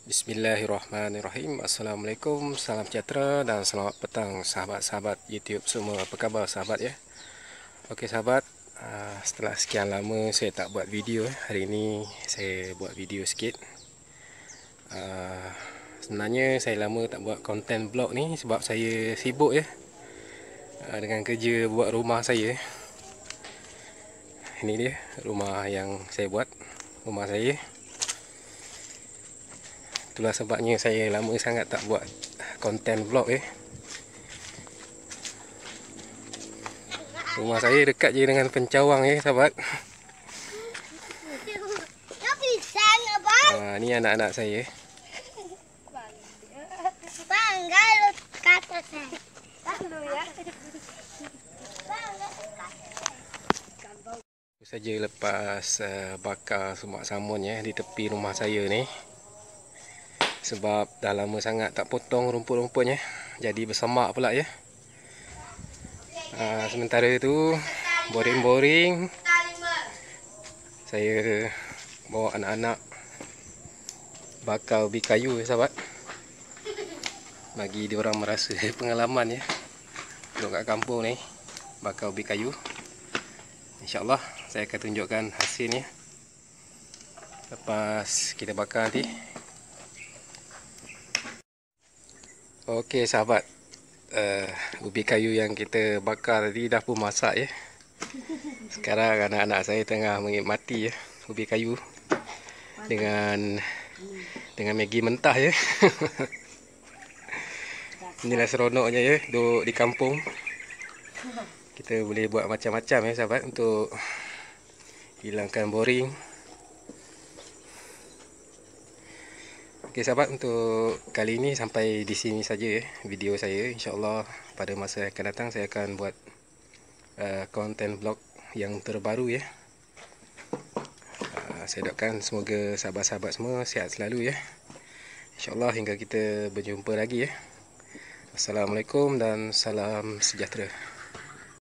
Bismillahirrahmanirrahim. Assalamualaikum, salam sejahtera dan selamat petang sahabat-sahabat YouTube semua. Apa khabar sahabat ya? Okey sahabat, setelah sekian lama saya tak buat video. Hari ini saya buat video sikit. Sebenarnya saya lama tak buat konten vlog ni sebab saya sibuk ya, dengan kerja buat rumah saya. Ini dia rumah yang saya buat, rumah saya. Itulah sebabnya saya lama sangat tak buat konten vlog ya. Rumah saya dekat je dengan pencawang ya sahabat. Ni anak-anak saya. Saja lepas bakar sumak samun ya di tepi rumah saya ni. Sebab dah lama sangat tak potong rumput-rumputnya, jadi bersemak pula ya. Sementara tu boring-boring, saya bawa anak-anak bakar ubi kayu ya sahabat. Bagi diorang merasa pengalaman ya, duduk kat kampung ni bakar ubi kayu. InsyaAllah saya akan tunjukkan hasilnya lepas kita bakar nanti. Okey sahabat, ubi kayu yang kita bakar tadi dah pun masak ya. Sekarang anak-anak saya tengah menikmati ya ubi kayu dengan Maggi mentah ya. Inilah seronoknya ya duduk di kampung. Kita boleh buat macam-macam ya sahabat untuk hilangkan boring. Okey sahabat, untuk kali ini sampai di sini saja ya video saya. InsyaAllah pada masa yang akan datang saya akan buat konten vlog yang terbaru ya. Saya doakan semoga sahabat-sahabat semua sihat selalu ya. InsyaAllah hingga kita berjumpa lagi ya. Assalamualaikum dan salam sejahtera.